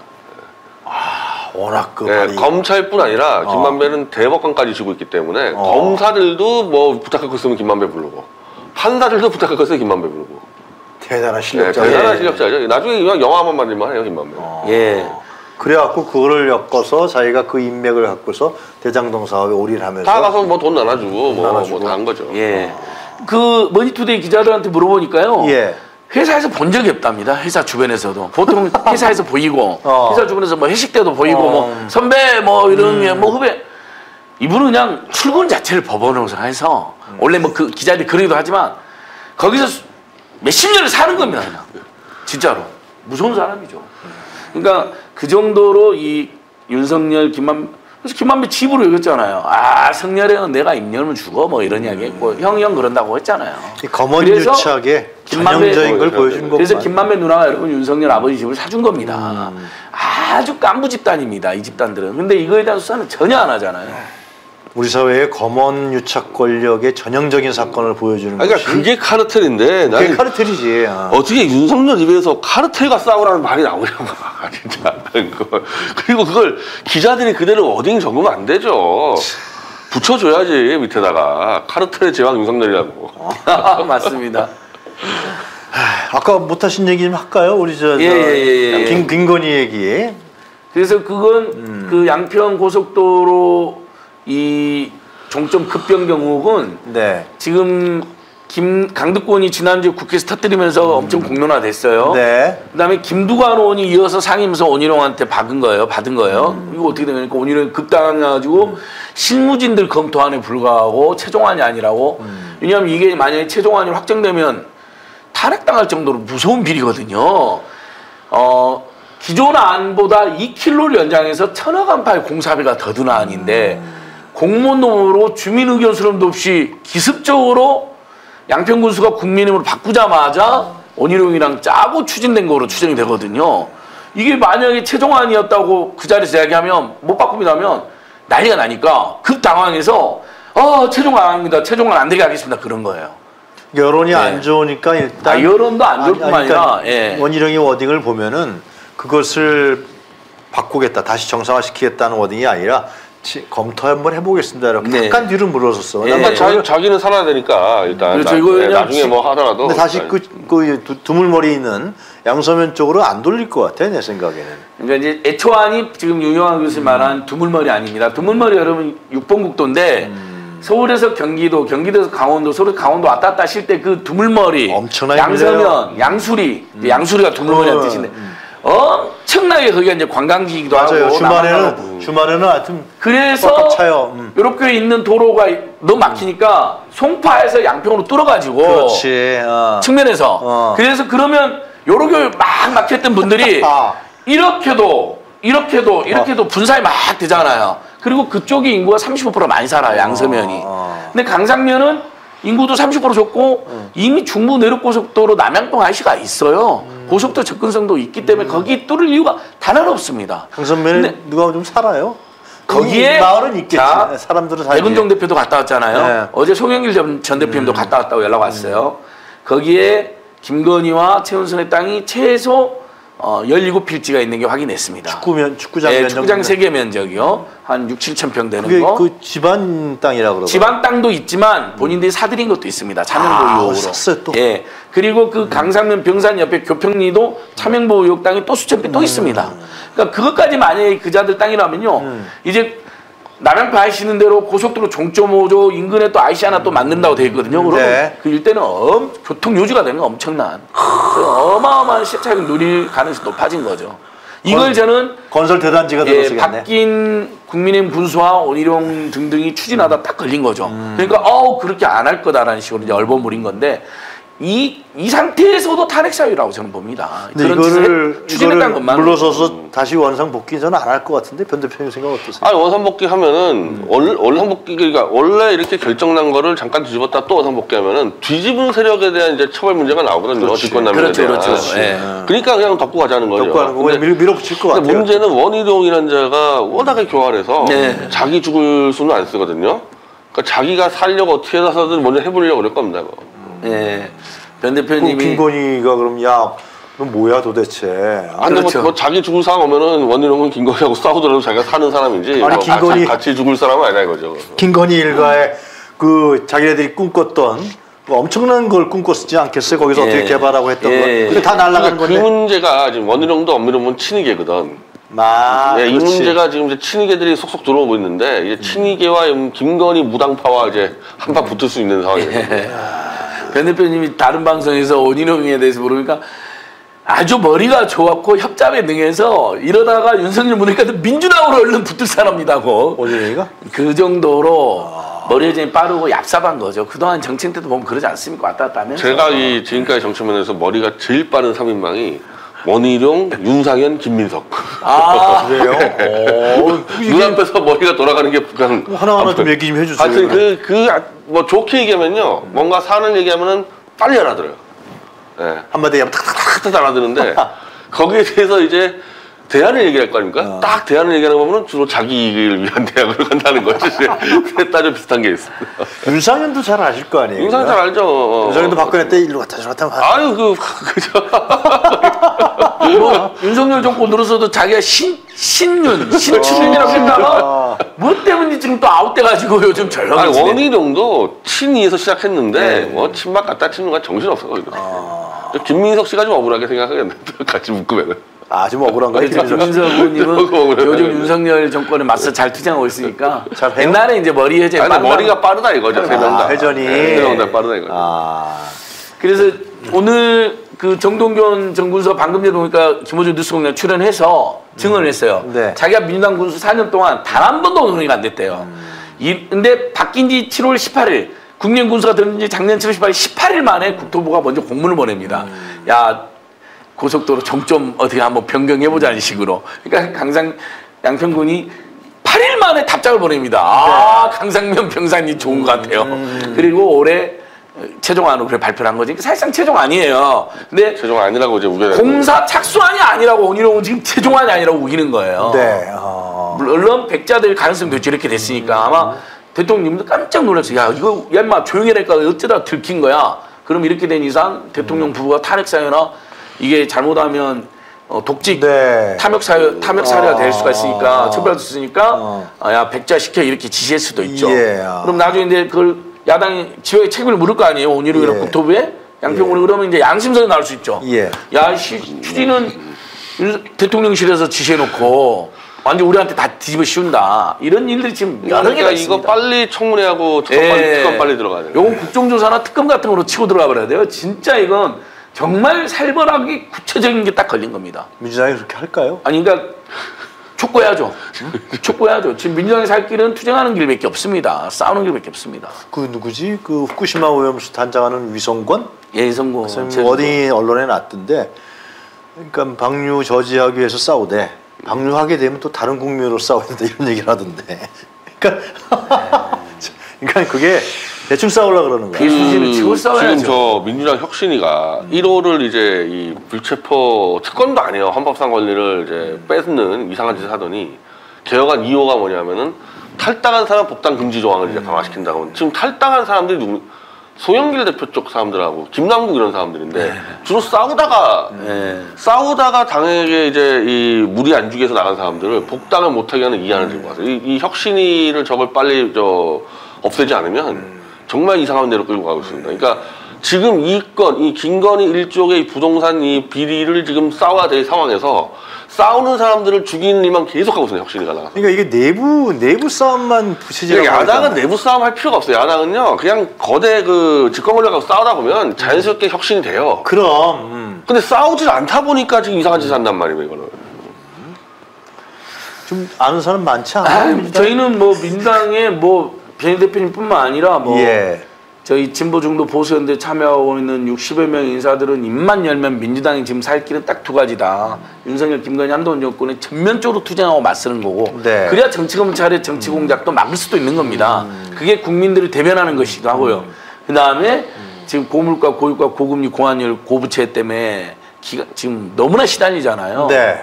아, 워낙 그 네, 말이... 검찰뿐 아니라 어. 김만배는 대법관까지 지고 있기 때문에 어. 검사들도 뭐 부탁할 거 있으면 김만배 부르고 판사들도 부탁할 거 있으면 김만배 부르고. 대단한 실력자. 네, 대단한 실력자죠. 나중에 그냥 영화만 만들면 해요, 김만배. 어. 예. 그래갖고 그거를 엮어서 자기가 그 인맥을 갖고서 대장동 사업에 올인을 하면서 다 가서 뭐 돈 나눠주고 뭐 나눠주고. 뭐 다 한 거죠. 예. 그 머니투데이 기자들한테 물어보니까요. 예. 회사에서 본 적이 없답니다. 회사 주변에서도. 보통 회사에서 보이고 어. 회사 주변에서 뭐 회식 때도 보이고 어. 뭐 선배 뭐 이런 음. 뭐 후배. 이분은 그냥 출근 자체를 법원으로 해서 음. 원래 뭐 그 기자들이 그러기도 하지만 거기서 몇십 년을 사는 겁니다. 그냥. 진짜로. 무서운 사람이죠. 그러니까 그 정도로 이 윤석열, 김만배, 그래서 김만배 집으로 얘기했잖아요. 아, 성렬이는 내가 입 열면 죽어 뭐 이런 이야기 했고 형, 형 그런다고 했잖아요. 이 검언 유착에 전형적인 걸 보여준 거구만. 그래서 김만배 누나가 여러분 윤석열 아버지 집을 사준 겁니다. 음. 아주 깐부 집단입니다. 이 집단들은. 근데 이거에 대한 수사는 전혀 안 하잖아요. 우리 사회의 검언 유착 권력의 전형적인 사건을 보여주는 그러니까 것이 그게 카르텔인데 그게 카르텔이지. 아. 어떻게 윤석열 입에서 카르텔과 싸우라는 말이 나오냐고 진짜. 그리고 그걸 기자들이 그대로 워딩 적으면 안 되죠. 붙여줘야지 밑에다가 카르텔의 제왕 윤석열이라고. 맞습니다. 아까 못하신 얘기 좀 할까요? 우리 저, 저 예, 예, 예, 예. 김, 김건희 얘기. 그래서 그건 음. 그 양평 고속도로 이 종점 급변경 의혹은 네. 지금 김 강득권이 지난주에 국회에서 터뜨리면서 음. 엄청 공론화됐어요. 네. 그다음에 김두관 의원이 이어서 상임서 원희룡한테 받은 거예요. 받은 거예요. 음. 이거 어떻게 되니까 원희룡이 급당해가지고 음. 실무진들 검토안에 불과하고 최종안이 아니라고. 음. 왜냐하면 이게 만약에 최종안이 확정되면 탄핵당할 정도로 무서운 비리거든요. 어, 기존 안보다 이 킬로미터를 연장해서 천억 안팎의 공사비가 더 드는 안인데 음. 공무원으로 주민 의견 수렴도 없이 기습적으로 양평군수가 국민의힘으로 바꾸자마자 원희룡이랑 짜고 추진된 거로 추정이 되거든요. 이게 만약에 최종안이었다고 그 자리에서 이야기하면 못 바꿉니다면 난리가 나니까 급당황해서 어 최종안입니다. 최종안 안 되게 하겠습니다. 그런 거예요. 여론이 네. 안 좋으니까 일단 아, 여론도 안 좋을 뿐만 아니, 그러니까 아니라 예. 원희룡의 워딩을 보면은 그것을 바꾸겠다, 다시 정상화시키겠다는 워딩이 아니라 치, 검토 한번 해보겠습니다. 이렇게 네. 약간 뒤로 물러섰어. 네. 그러니까 자기, 자기는 살아야 되니까 일단 그렇죠. 나, 이거 네, 그냥 나중에 지- 뭐 하더라도. 근데 다시 일단 그, 그 두- 두물머리 있는 양서면 쪽으로 안 돌릴 것 같아, 내 생각에는. 그러니까 이제 애초안이 지금 유영환 교수님 말한 두물머리 아닙니다. 두물머리 여러분 육 번 국도인데 서울에서 경기도, 경기도에서 강원도, 서울 강원도 왔다 갔다 하실 때 그 두물머리, 엄청나게 양서면, 밀려요. 양수리, 양수리가 두물머리라는 어, 뜻인데 엄청나게 거기가 이제 관광지이기도 맞아요. 하고 주말에는 남한가고. 주말에는 하여튼 그래서 꽉꽉 차요. 음. 이렇게 있는 도로가 너무 막히니까 송파에서 양평으로 뚫어가지고 그렇지. 어. 측면에서 어. 그래서 그러면 요렇게 막 막혔던 분들이 아. 이렇게도 이렇게도 이렇게도 분산이 막 되잖아요. 그리고 그쪽이 인구가 삼십오 퍼센트 많이 살아요. 양서면이. 어. 근데 강상면은 인구도 삼십 퍼센트 좋고 이미 중부 내륙고속도로 남양동 아이씨가 있어요. 고속도로 접근성도 있기 때문에 거기 뚫을 이유가 단 하나 없습니다. 강선면에 근데 누가 좀 살아요? 거기에 이 마을은 있겠지. 자, 사람들은 살지. 백은종 대표도 갔다 왔잖아요. 네. 어제 송영길 전, 전 대표님도 갔다 왔다고 연락 왔어요. 거기에 김건희와 최은순의 땅이 최소 어, 열일곱 필지가 있는 게 확인됐습니다. 축구면 축구장 네, 면적. 축구장 세 개 면적이요. 한 육, 칠천 평 되는 그게 거. 그 집안 땅이라 그러고. 지방 땅도 있지만 본인들이 사들인 것도 있습니다. 차명보유 아, 의혹으로. 샀어요, 또? 예. 그리고 그 강상면 병산 옆에 교평리도 차명보유 의혹 땅이 또 수천 평 또 있습니다. 그러니까 그것까지 만약에 그자들 땅이라면요. 음. 이제 남양파 아이씨는 대로 고속도로 종점 오 조 인근에 또 아이씨 하나 또 만든다고 되어 있거든요. 그러면 네. 그 일대는 엄, 교통 요지가 되는 건 엄청난 그래서 어마어마한 시차익을 누릴 가능성이 높아진 거죠. 이걸 저는 건설 대단지가 예, 들어서겠네. 바뀐 국민의힘 군수와 원희룡 등등이 추진하다 딱 걸린 거죠. 그러니까 어우 그렇게 안 할 거다라는 식으로 이제 얼버무린 건데 이, 이 상태에서도 탄핵 사유라고 저는 봅니다. 근데 그런 이거를 짓을 추진했다는 이거를 것만 물러서서 다시 원상 복귀 저는 안 할 것 같은데 변 대표님 생각 어떠세요? 아니 원상복귀 하면은 원, 원상복귀 그러니까 원래 이렇게 결정난 거를 잠깐 뒤집었다 또 원상복귀 하면은 뒤집은 세력에 대한 이제 처벌 문제가 나오거든요. 그렇지. 직권남용에 그렇죠, 대한. 그렇죠. 예. 그러니까 그냥 덮고 가자는 거죠. 덮고 하는 거 근데, 밀, 밀어붙일 것 근데 같아요. 문제는 원희룡이라는 자가 워낙에 교활해서 네. 자기 죽을 수는 안 쓰거든요. 그러니까 자기가 살려고 어떻게 해서든 먼저 해보려고 그럴 겁니다. 그거. 예. 변 그 대표님이 김건희가 그럼 야, 너 뭐야 도대체? 아, 근데 그렇죠. 뭐, 뭐 자기 죽을 상황 오면은 원희룡은 김건희하고 싸우더라도 자기가 사는 사람이지. 아니, 뭐 김건희- 같이, 같이 죽을 사람은 아니다 이거죠. 김건희 일가의 그 자기네들이 꿈꿨던 그 엄청난 걸 꿈꿨지 않겠어요? 거기서 예. 어떻게 개발하고 했던 예. 거. 근데 다 날아가는 그러니까 그 건데. 문제가 지금 원희룡도 엄밀히 친이계거든. 아, 네, 이 그렇지. 문제가 지금 이제 친이계들이 속속 들어오고 있는데 이제 친이계와 김건희 무당파와 이제 한판 붙을 수 있는 상황이에요. 변 대표님이 다른 방송에서 원희룡에 대해서 물으니까 아주 머리가 좋았고 협잡에 능해서 이러다가 윤석열 보니까 민주당으로 얼른 붙을 사람이다고. 원희룡이가? 그 정도로 머리에 빠르고 얍삽한 거죠. 그동안 정책 때도 보면 그러지 않습니까? 왔다 갔다 하면서. 제가 이 지금까지 정치면에서 머리가 제일 빠른 삼 인방이 원희룡, 윤상현, 김민석. 아, 그래요? 오, 눈앞에서 머리가 돌아가는 게 그냥 하나하나 좀 얘기 좀 해주세요. 하여튼 그 그 뭐 좋게 얘기하면요, 뭔가 사는 얘기하면은 빨리 알아들어요. 예, 한마디 하면 탁탁탁. 탁탁 알아듣는데 거기에 대해서 이제 대안을 얘기할 거 아닙니까? 어. 딱 대안을 얘기하는 거 보면 주로 자기 이익을 위한 대안으로 간다는 거죠. 셋 다 좀 비슷한 게 있습니다. 윤상현도 잘 아실 거 아니에요? 윤상현 잘 알죠. 윤상현도 박근혜 때 일로 갔다 저로 갔다 막. 아유 그 그죠. 뭐 윤석열 정권 들어서도 자기가 신 신윤 신춘윤이라고 했다가 뭐 때문에 지금 또 아웃돼가지고 요즘 아니 전력이 원희룡도 친이에서 시작했는데 네. 뭐 친박 갖다 치는 건 정신 없어. 저 김민석 씨가 좀 억울하게 생각하겠는데 같이 묶으면은. 아, 좀 억울한 거예요. 김민석 의원님은 요즘 윤석열 정권에 맞서 잘 투쟁하고 있으니까 잘 해요? 옛날에 이제 머리 회전이 아니, 빠르다. 머리가 빠르다 이거죠. 세 명 다. 아, 회전이. 세 명 다 빠르다 이거죠. 아, 그래서 오늘 그 정동균 전 군수가 방금 전에 보니까 김호준 뉴스공장 출연해서 증언을 했어요. 네. 자기가 민주당 군수 사 년 동안 단 한 번도 논의가 안 됐대요. 이, 근데 바뀐 지 칠월 십팔일 국민 군수가 들은 지 작년 칠월 십팔일 십팔 일 만에 국토부가 먼저 공문을 보냅니다. 야 고속도로 종점 어떻게 한번 변경해보자는 식으로. 그러니까 강상 양평군이 팔 일 만에 답장을 보냅니다. 아 강상면 병산이 좋은 것 같아요. 그리고 올해 최종안으로 그래 발표를 한 거지. 사실상 최종 아니에요. 근데 최종 아니라고 이제 우겨야 공사 착수안이 아니라고 원희룡은 지금 최종안이 아니라고 우기는 거예요. 네. 어. 물론 백자될 가능성도 있죠. 이렇게 됐으니까 아마 대통령님도 깜짝 놀랐어요. 야 이거 야 인마 조용히 하니까 어쩌다 들킨 거야. 그럼 이렇게 된 이상 대통령 부부가 탄핵 사유나 이게 잘못하면 어, 독직 네. 탐욕 사유 탐욕 사례가 될 수가 있으니까 아. 처벌할 수 있으니까 어. 아, 야 백자 시켜 이렇게 지시할 수도 있죠. 예. 그럼 나중에 이제 그걸 야당이 지역에 책임을 물을 거 아니에요. 온유리랑 예. 국토부에 양평으로 예. 그러면 이제 양심선이 나올 수 있죠. 예. 야, 시, 추리는 대통령실에서 지시해놓고 완전 우리한테 다 뒤집어 씌운다. 이런 일들이 지금 여러 그러니까 개가 이거 있습니다. 빨리 청문회하고 특검, 예. 빨리, 특검 빨리 들어가야 돼요. 요건 국정조사나 특검 같은 거로 치고 들어가 버려야 돼요. 진짜 이건 정말 살벌하게 구체적인 게 딱 걸린 겁니다. 민주당이 그렇게 할까요? 아니 그러니까 촉구해야죠. 촉구해야죠. 지금 민주당이 살 길은 투쟁하는 길밖에 없습니다. 싸우는 길밖에 없습니다. 그 누구지? 그 후쿠시마 오염수 단장하는 위성권? 예, 선거. 뭐 어디 언론에 났던데, 그러니까 방류 저지하기 위해서 싸우되 방류하게 되면 또 다른 국민으로 싸워야 된다 이런 얘기를 하던데. 그러니까, 그러니까 그게 대충 싸우려고 그러는 거야. 그 수준을 치고 싸워야죠. 지금 저 민주당 혁신위가 음. 일호를 이제 이 불체포 특권도 아니에요. 헌법상 권리를 이제 뺏는 이상한 짓을 하더니 개혁안 이 호가 뭐냐면은 탈당한 사람 복당 금지 조항을 이제 강화시킨다고. 지금 탈당한 사람들이 누구? 소영길 대표 쪽 사람들하고 김남국 이런 사람들인데 네. 주로 싸우다가 네. 싸우다가 당에게 이제 이 무리 안 주기 위해서 나간 사람들을 복당을 못하게 하는 이안을 들고 왔어요. 이, 이 혁신위를 저걸 빨리 저 없애지 않으면 음. 정말 이상한 데로 끌고 가고 있습니다. 그러니까 지금 이 건, 이 김건희 일족의 부동산 이 비리를 지금 싸워야 될 상황에서 싸우는 사람들을 죽이는 일만 계속하고 있어요. 혁신위가 나가서. 그러니까 이게 내부 내부 싸움만 부채질하고 그러니까 야당은 내부 싸움 할 필요가 없어요. 야당은요 그냥 거대 그 집권 권력하고 싸우다 보면 자연스럽게 혁신이 돼요. 그럼. 음. 근데 싸우질 않다 보니까 지금 이상한 짓을 한단 말이에요. 이거는. 좀 아는 사람 많지 않아요? 아, 저희는 뭐 민당의 뭐 변희 대표님뿐만 아니라 뭐 예. 저희 진보 중도 보수연대 참여하고 있는 육십여 명 인사들은 입만 열면 민주당이 지금 살 길은 딱 두 가지다. 음. 윤석열, 김건희, 한동훈 정권에 전면적으로 투쟁하고 맞서는 거고 네. 그래야 정치검찰의 정치 공작도 막을 수도 있는 겁니다. 음. 그게 국민들을 대변하는 것이기도 하고요. 음. 그 다음에 음. 지금 고물가, 고유가, 고금리, 고환율, 고부채 때문에 기가, 지금 너무나 시달리잖아요. 네.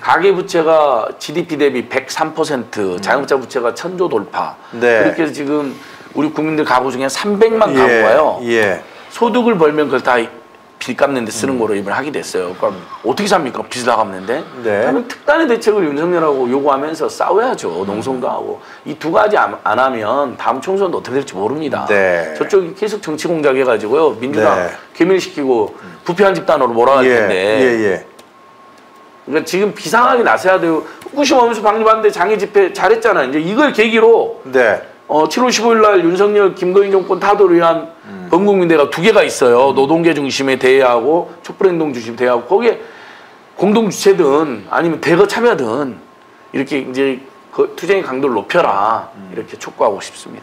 가계부채가 지디피 대비 백삼 퍼센트, 자영업자 부채가 천조 돌파. 네. 그렇게 해서 지금 우리 국민들 가구 중에 삼백만 예. 가구가요. 예. 소득을 벌면 그걸 다 빚 갚는 데 쓰는 음. 거로 이번에 하게 됐어요. 그러니까 어떻게 삽니까? 빚을 다 갚는데? 네. 그러면 특단의 대책을 윤석열하고 요구하면서 싸워야죠. 농성도 하고. 이 두 가지 안, 안 하면 다음 총선도 어떻게 될지 모릅니다. 네. 저쪽이 계속 정치 공작 해가지고요. 민주당 네. 괴멸시키고 부패한 집단으로 몰아갈 예. 텐데. 예. 예. 그러니까 지금 비상하게 나서야 돼요. 후쿠시마 오염수 방류하는데 장애 집회 잘했잖아요. 이제 이걸 계기로 네. 어, 칠월 십오일 날 윤석열, 김건희 정권 타도를 위한 음. 범국민대가 두 개가 있어요. 음. 노동계 중심의 대회하고 촛불행동 중심 대회하고 거기에 공동 주체든 아니면 대거 참여든 이렇게 이제 그 투쟁의 강도를 높여라 음. 이렇게 촉구하고 싶습니다.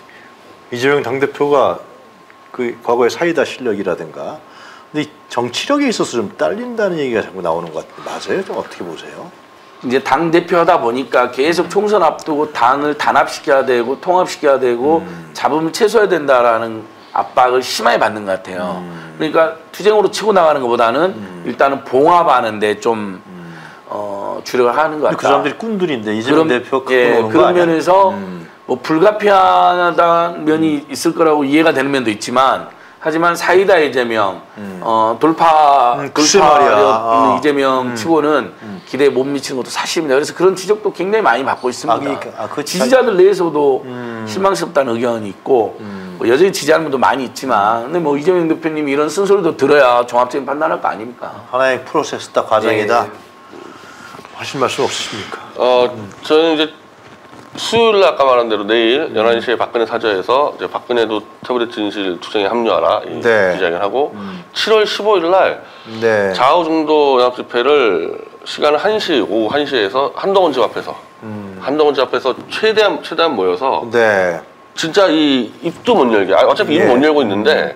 이재명 당대표가 그 과거의 사이다 실력이라든가 근데 이 정치력에 있어서 좀 딸린다는 얘기가 자꾸 나오는 것 같은데 맞아요? 좀 어떻게 보세요? 이제 당 대표하다 보니까 계속 총선 앞두고 당을 단합시켜야 되고 통합시켜야 되고 음. 잡음을 최소화해야 된다라는 압박을 심하게 받는 것 같아요. 음. 그러니까 투쟁으로 치고 나가는 것보다는 음. 일단은 봉합하는데 좀 음. 어, 주력을 하는 것 같다. 그 사람들이 꾼들인데 이재명 대표 갖고 예, 오는 거 그런 아니야? 면에서 음. 뭐 불가피하다는 면이 있을 거라고 이해가 되는 면도 있지만 하지만 사이다 이재명, 음. 어, 돌파, 음, 돌파력 어. 있는 이재명 음. 치고는 음. 기대에 못 미치는 것도 사실입니다. 그래서 그런 지적도 굉장히 많이 받고 있습니다. 아, 그러니까. 아, 그 지지자들 내에서도 음. 실망스럽다는 의견이 있고 음. 뭐 여전히 지지하는 분도 많이 있지만 근데 뭐 이재명 대표님이 이런 쓴소리도 들어야 종합적인 판단할 거 아닙니까? 하나의 프로세스다, 과정이다. 네. 하실 말씀 없으십니까? 어, 저는 이제 수요일 날 아까 말한 대로 내일 열한 시에 박근혜 사저에서 이제 박근혜도 태블릿 진실 투쟁에 합류하라 이 네. 기자회견 하고 음. 칠월 십오일 날 네. 좌우 중도 연합 집회를 시간은 한 시, 오후 한 시에서 한동훈 집 앞에서 음. 한동훈 집 앞에서 최대한 최대한 모여서 네. 진짜 이 입도 못 열게 아, 어차피 예. 입 못 열고 있는데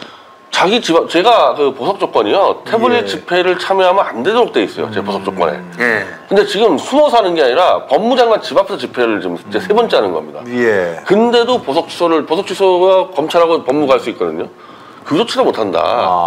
자기 집 앞, 제가 그 보석 조건이요 태블릿 예. 집회를 참여하면 안 되도록 돼 있어요. 제 보석 조건에. 예. 근데 지금 숨어서 하는 게 아니라 법무장관 집 앞에서 집회를 지금 이제 세 번째 하는 겁니다. 예. 근데도 보석 취소를 보석 취소가 검찰하고 법무가 할 수 있거든요. 그조차도 못한다.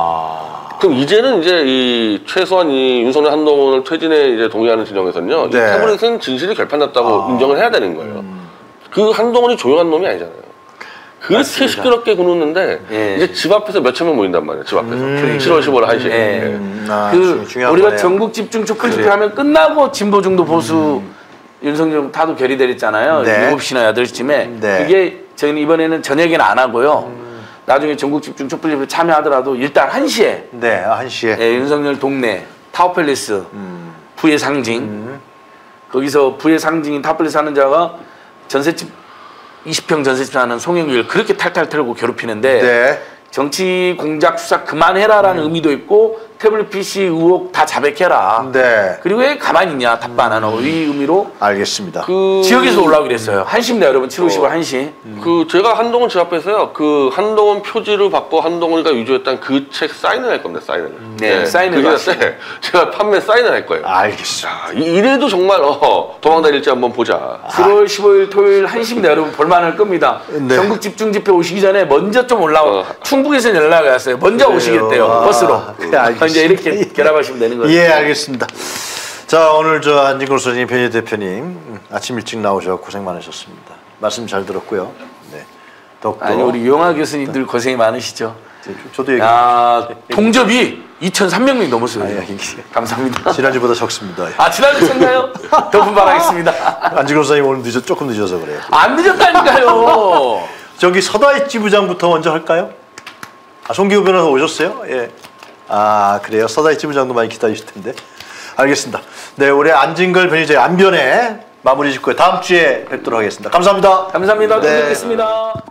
아. 그럼 이제는 이제 이 최소한 이 윤석열 한동훈을 퇴진에 이제 동의하는 진영에서는요. 네. 이 태블릿은 진실이 결판났다고 아. 인정을 해야 되는 거예요. 음. 그 한동훈이 조용한 놈이 아니잖아요. 그렇게 맞습니다. 시끄럽게 구놓는데 예. 이제 집 앞에서 몇천 명 모인단 말이에요. 집 앞에서. 음. 칠월 십오일 한 시에. 예. 음, 아, 그 중- 중요한 우리가 거네요. 전국 집중 촛불 집회 하면 끝나고 진보 중도 보수 윤석열 다도 결의되랬잖아요. 네. 일곱 시나 여덟 시쯤에 네. 그게 저희는 이번에는 저녁에는 안 하고요. 나중에 전국 집중 촛불 집회 참여하더라도 일단 한 시에 네, 한 시에. 예, 윤석열 동네 타워팰리스 음. 부의 상징 거기서 부의 상징인 타워팰리스 하는 자가 전셋집 이십 평 전셋집 사는 송영길 그렇게 탈탈 털고 괴롭히는데 네. 정치 공작 수사 그만해라라는 의미도 있고 태블릿 피씨 의혹 다 자백해라. 네. 그리고 왜 가만히 있냐 답반 안 하고 이 의미로 알겠습니다. 그 지역에서 올라오기로 했어요. 한시입니다 여러분. 칠월 십오일 한 시. 그 제가 한동훈 집 앞에서요. 그 한동훈 표지를 받고 한동훈이가 위조했던 그 책 사인을 할 겁니다. 사인을. 네, 사인을 그게 하시고. 네, 제가 판매 사인을 할 거예요. 알겠습니다. 아, 이- 이래도 정말 어, 도망다닐지 한번 보자. 칠월 십오일 토요일 한 시입니다 여러분. 볼만할 겁니다. 네. 전국 집중 집회 오시기 전에 먼저 좀 올라오. 어. 충북에서 연락이 왔어요. 먼저 그래요. 오시겠대요. 아, 버스로. 그래, 알겠습니다. 이제 이렇게 결합하시면 되는 거예요. 예, 알겠습니다. 자, 오늘 저 안진걸 소장님, 변희 대표님 음, 아침 일찍 나오셔서 고생 많으셨습니다. 말씀 잘 들었고요. 네. 더욱더 아니 우리 유영아 교수님들 고생이 많으시죠. 저도 얘기 야 통접이 이천삼백 명이 넘었어요. 아니, 아니, 감사합니다. 지난주보다 적습니다. 아 지난주 썼나요? 더 분발하겠습니다. 안진걸 소장님 오늘 늦어 조금 늦어서 그래요. 안 늦었다니까요. 저기 서다이 지부장부터 먼저 할까요? 아, 송기호 변호사 오셨어요? 예. 아, 그래요. 서다이 지부장도 많이 기다리실 텐데. 알겠습니다. 네, 올해 안진걸 변희재 안변에 마무리 짓고요. 다음 주에 뵙도록 하겠습니다. 감사합니다. 감사합니다. 네. 또 뵙겠습니다.